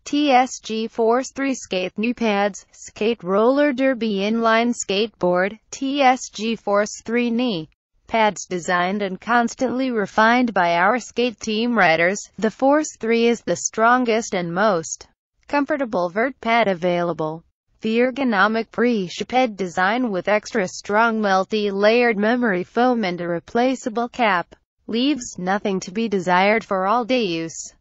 TSG Force 3 Skate New Pads, Skate Roller Derby Inline Skateboard, TSG Force 3 Knee. Pads designed and constantly refined by our skate team riders, the Force 3 is the strongest and most comfortable vert pad available. The ergonomic pre-shaped design with extra strong multi-layered memory foam and a replaceable cap leaves nothing to be desired for all-day use.